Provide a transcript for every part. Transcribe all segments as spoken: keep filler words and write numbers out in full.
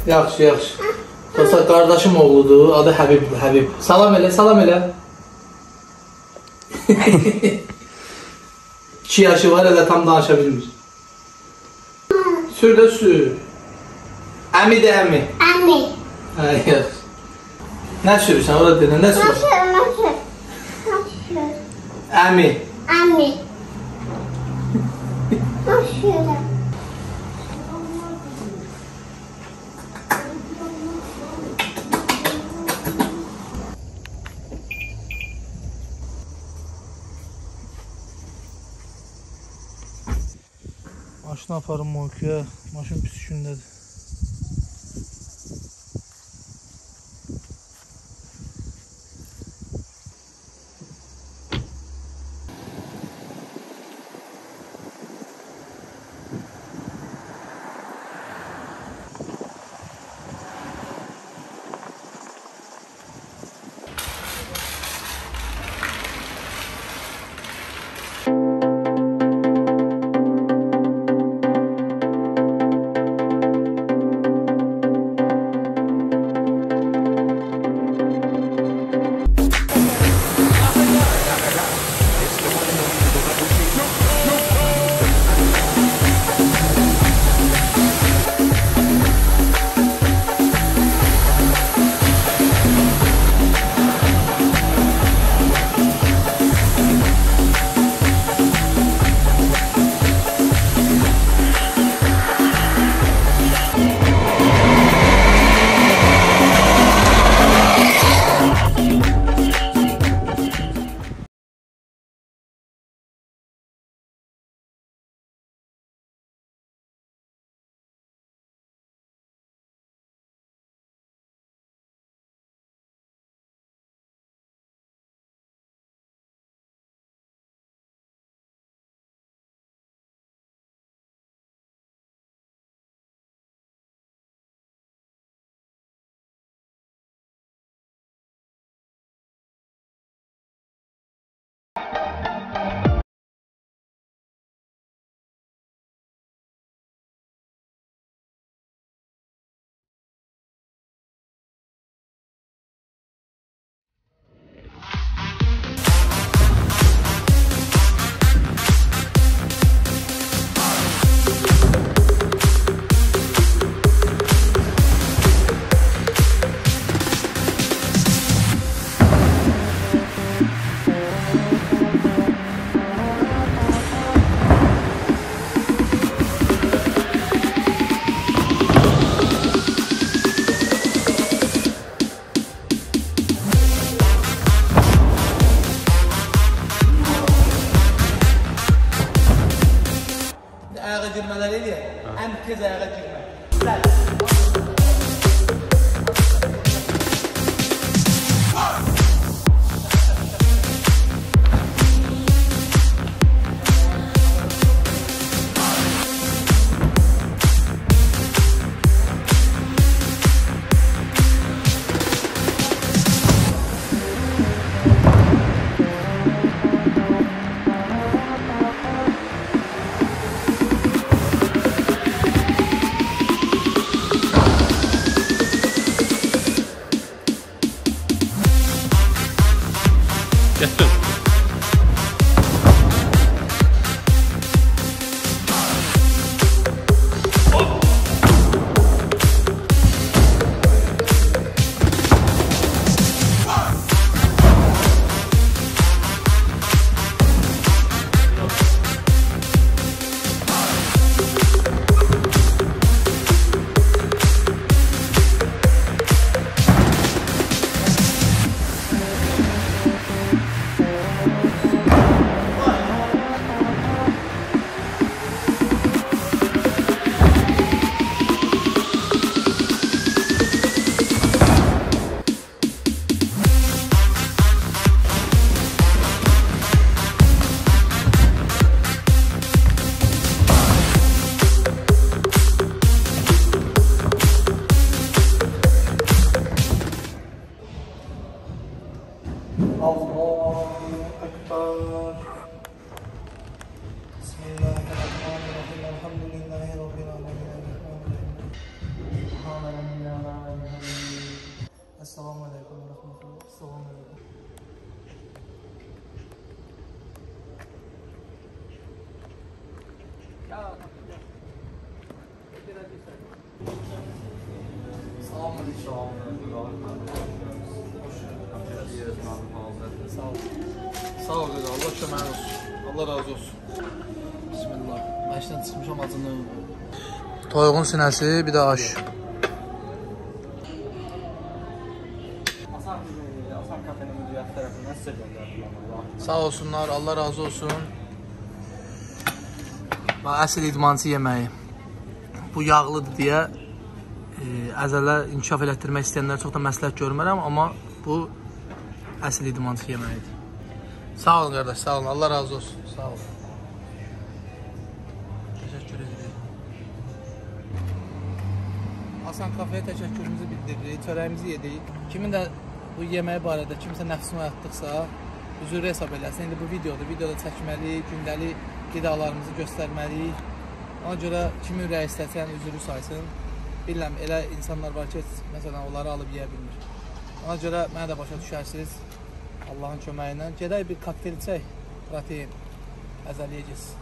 Yaxşı, yaxşı. Dostlar, qardaşım oğludur. Adı Həbibdir, Həbib. Salam elə, salam elə. İki yaşı var, elə tam danışa bilmir. Sür də sür. Əmi də əmi. Əmi. Hə, yaxşı. Nə sürürsən, orada dedin, nə sürürsən? Nasıl, nasıl? Nasıl? Əmi. Əmi. Nasıl? Maşını aparım Moykuya. Maşın pis işindədir. Ayağa girmələri eləyək. Ən tez ayağa girmək. Getdim. Assalamu alaikum ve rahmetullah. Assalamu alaikum. Salam Sağ ol. Sağ ol dedi. Allah köməyin olsun. Allah razı olsun. Bismillah. Məşdən çıxmışam acını. Toyuğun sinəsi, bir də aş. Asan kafenin müdüriyəti tərəfindən sizə göndərdilər. Sağ olsunlar. Allah razı olsun. Əsl idmançı yeməyi. Bu yağlıdır deyə e, əzələ inkişaf elətdirmək istəyənlər çox da məsləhət görmərəm, amma bu əsl idmançı yeməyidir. Sağ olun qardaş, sağ olun. Allah razı olsun. Sağ olun. Təşəkkür edirik. Hasan kafeye təşəkkürümüzü bildiririk, çörəyimizi yedik. Kimin də bu yeməyi barədə kimsə nəfsini oyatdıqsa, üzürü hesab eləsin. İndi bu videodur, videoda çəkməliyik, gündəlik qidalarımızı göstərməliyik. Ona görə kimin ürəyi istəsən üzürü saysın. Bilməm, elə insanlar var ki, məsələn, onları alıb yeyə bilmir. Ona görə mənə də başa düşərsiniz. Allahın köməyi ilə. Gedək bir kokteyl içək, protein, əzəliyə geçsin.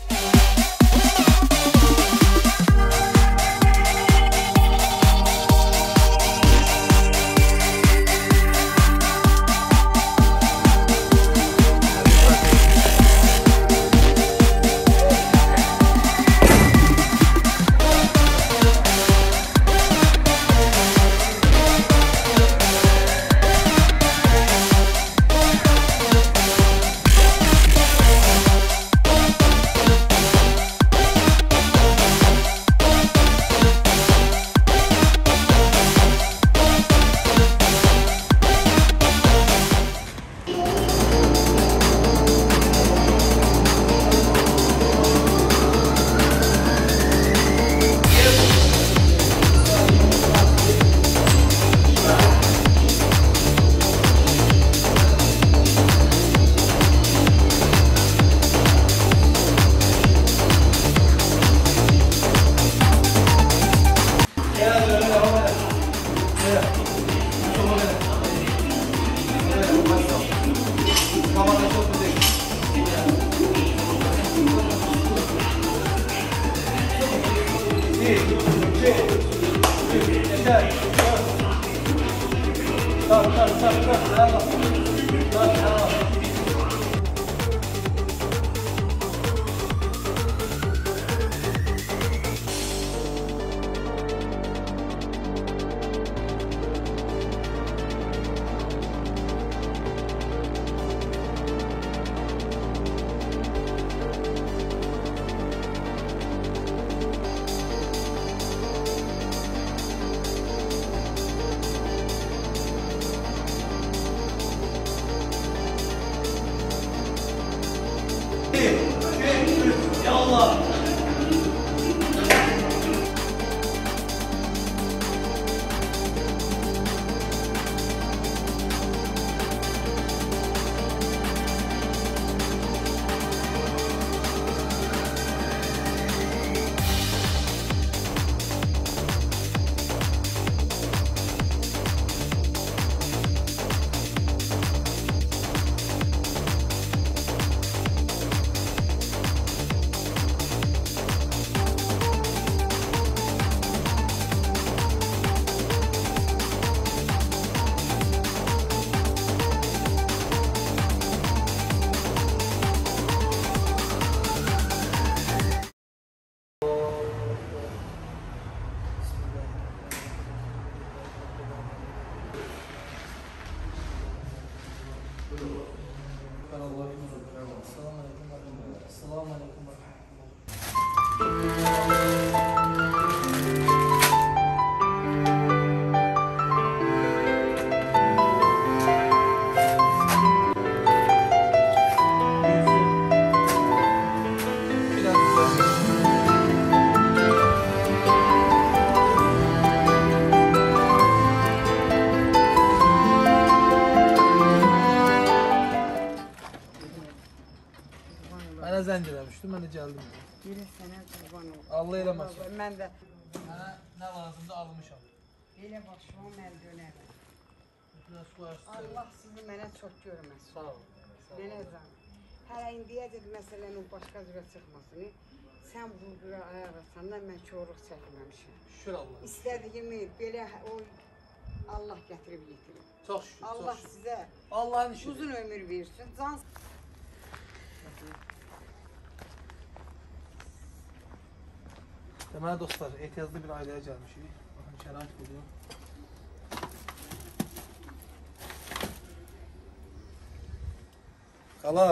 Assalamu alaikum ve Mənə zəng eləmişdi, mən də gəldim. Yürü sənə qurban olum. Allah eləməsin. Mən də Mənə nə lazımdır almışam. Elə başıma mən dönərəm. Biraz qoyarsın. Allah sizi mənə çox görməsin. Sağ ol. Nənə canım. Hələ indiyəcək məsələnin başqa cürə çıxmasını sən vurduya ayaq atsandan mən çoruq çəkməmişəm. Şükür Allah. İstədiyimi belə o Allah gətirib yetirir. Çox şükür. Allah çox şükür. sizə Allah'ın işidir. uzun ömür versin. Can Deməli dostlar, ehtiyaclı bir ailəyə gəlmişik. Baxın, şərait budur. Qala.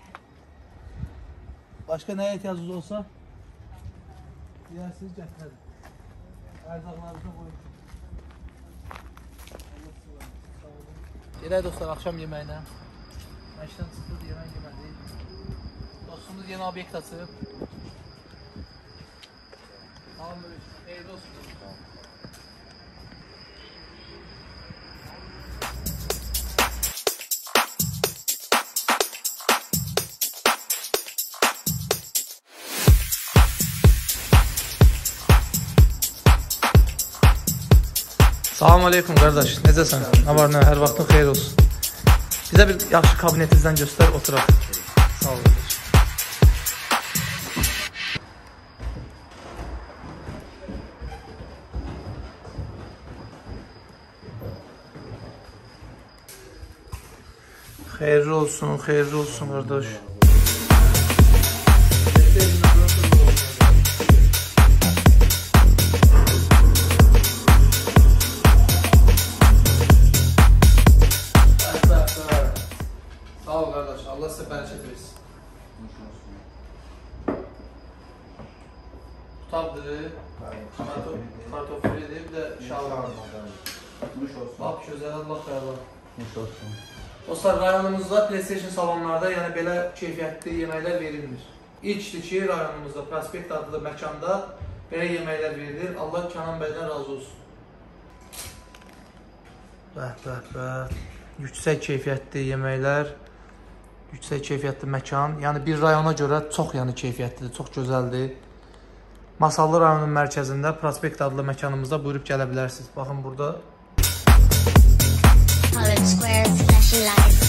Başqa nəyə ehtiyacınız olsa, deyirsiniz, gətirəlim. Ərzaqlarınızı qoyun. Gedək dostlar, axşam yeməyinə. Məşqdən çıxdıq, yemək yemədik. Dostumuz yeni obyekt açıb. Tamam, hayırlı olsun. Salam aleyküm qardaş, necəsən? Nə var, nə? Hər vaxtın xeyir olsun. Bizə bir yaxşı kabinetinizdən göstər, oturaq. Sağ olun. Xeyirli olsun, xeyirli olsun qardaş. Sağ ol qardaş, Allah sizə bərəkət versin. Tutabdır, kartofilidir, bir də şalvar. Bax, gözəl, Allah xəyirli. Dostlar, rayonumuzda PlayStation salonlarda yəni belə keyfiyyətli yeməklər verilmir. İlkdir ki, rayonumuzda Prospekt adlı məkanda belə yeməklər verilir. Allah Kənan bəydən razı olsun. Bəh, bəh, bəh. Yüksək keyfiyyətli yeməklər, yüksək keyfiyyətli məkan. Yəni bir rayona görə çox yəni keyfiyyətlidir, çox gözəldir. Masallı rayonun mərkəzində Prospekt adlı məkanımızda buyurub gələ bilərsiniz. Baxın burada. Colored squares, flashing lights.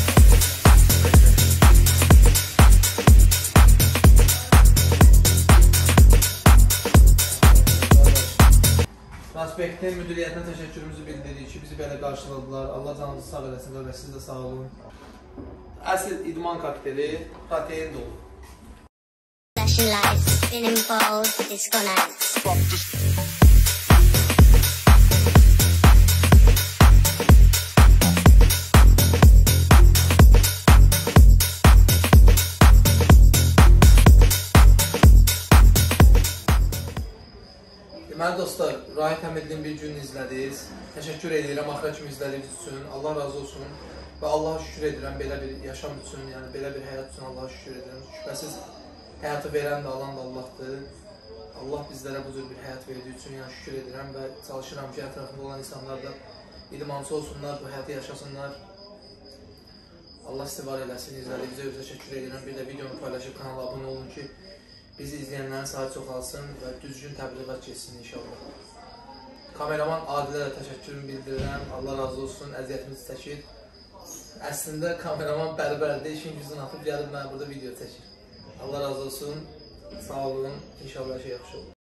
Prospektin müdiriyyətinə təşəkkürümüzü bildiririk ki, bizi belə qarşıladılar. Allah canınızı sağ eləsin və siz də sağ olun. Əsl idman kokteyli, protein dolu. Flashing lights, spinning balls, disco nights. Deməli dostlar, Rahid Həmidlinin bir gününü izlədiniz. Təşəkkür edirəm axıra kimi izlədiyiniz üçün. Allah razı olsun. Və Allaha şükür edirəm belə bir yaşam üçün, yəni belə bir həyat üçün Allaha şükür edirəm. Şübhəsiz həyatı verən də alan da Allahdır. Allah bizlərə bu cür bir həyat verdiyi üçün yəni şükür edirəm və çalışıram ki, ətrafında olan insanlar da idmançı olsunlar, bu həyatı yaşasınlar. Allah sizi var eləsin, izlədiyinizə özə təşəkkür edirəm. Bir də videonu paylaşıb kanala abunə olun ki, bizi izləyənlərin sayı çoxalsın və düzgün təbliğat keçsin inşallah. Kameraman Adilə də təşəkkürümü bildirirəm. Allah razı olsun, əziyyətimizi çəkir. Əslində kameraman bərbərdir, işin gücünü atıb gəlib mənə burada video çəkir. Allah razı olsun, sağ olun, inşallah hər şey yaxşı olur.